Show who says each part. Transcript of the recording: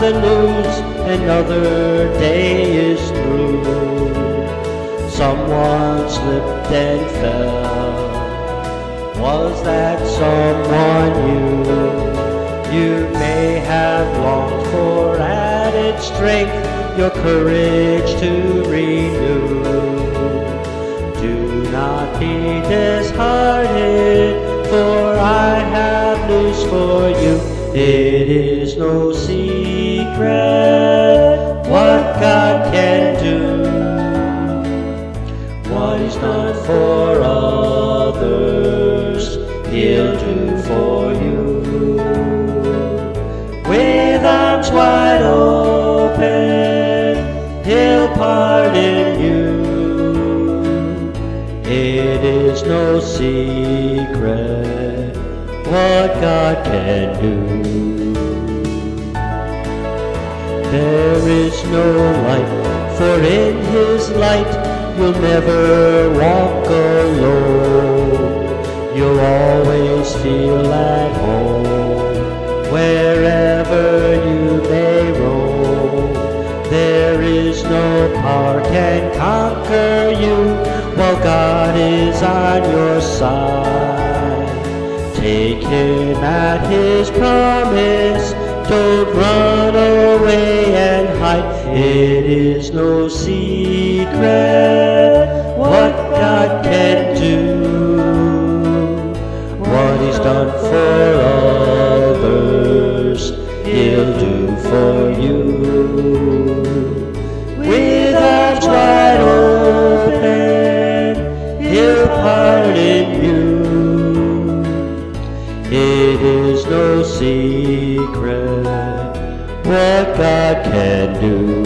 Speaker 1: the news, another day is through. Someone slipped and fell. Was that someone you? You may have longed for added strength, your courage to renew. Do not be disheartened, for I have news for you. It is no secret what God can do. What He's done for others, He'll do for you. With arms wide open, He'll pardon you. It is no secret what God can do. There is no light, for in His light you'll never walk alone. You'll always feel at home wherever you may roam. There is no power can conquer you while God is on your side. Take Him at His promise, don't run away and hide. It is no secret what God can do. What He's done for others, He'll do for you. With arms wide open, He'll pardon you. It is no secret what God can do.